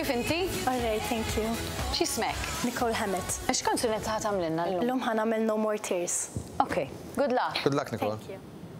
Kif inti? All right, thank you. X'ismek? Nicole Hammett. X'kanzunet ħat għamlilna llum? L-lum ħanamel No More Tears. Okay, good luck. Good luck, Nicole. Thank you.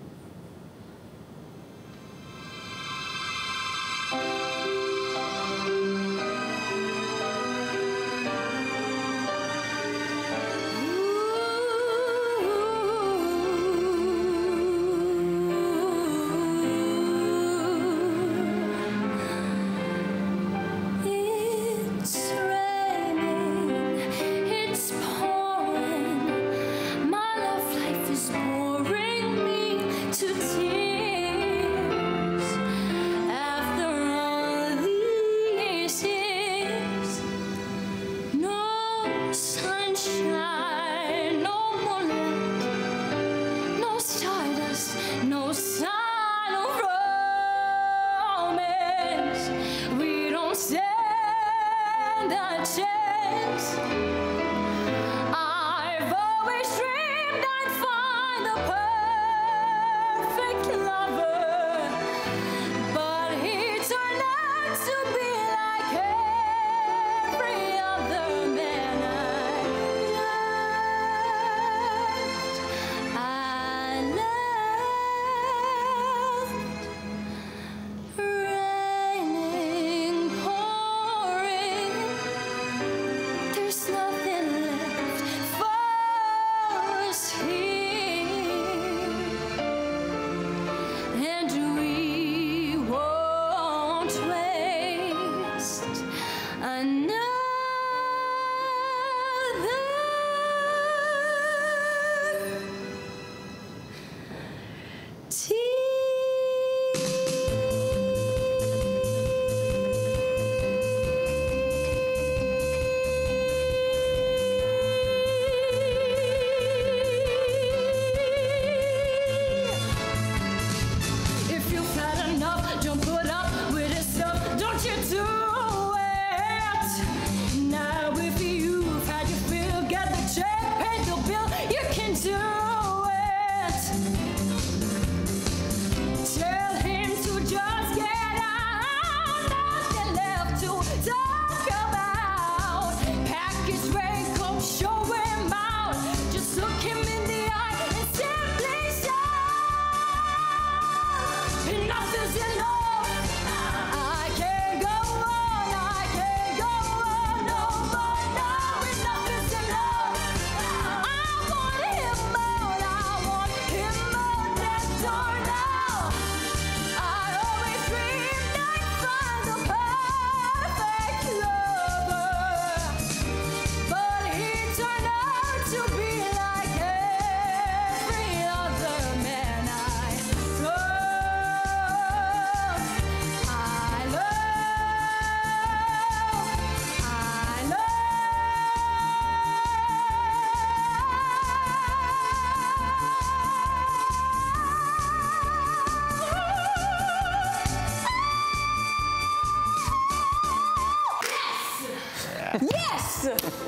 Yes!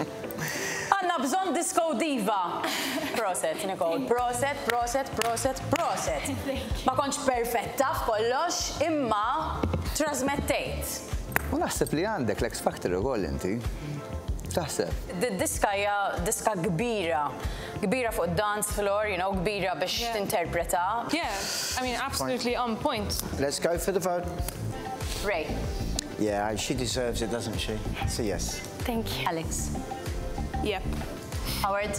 Għanna bżon disco diva. Proset, Nicole. Proset, proset, proset, proset. Ma konċ perfetta f'kollox, imma trasmettejt. U naħseb li għandek l-X Factor ukoll inti. Taħseb? Diska hija diska kbira. Kbira fuq dance floor, you know, kbira biex tinterpreta. Yeah, I mean, absolutely on point. Let's go for the vote. Ray. Yeah, she deserves it, doesn't she? So yes. Thank you. Alex. Yep. Howard.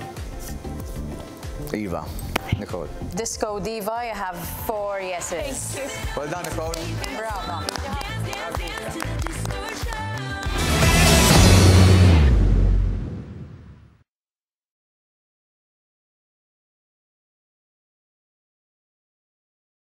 Eva. Nicole. Disco diva, you have 4 yeses. Thank you. Well done, Nicole. Brava.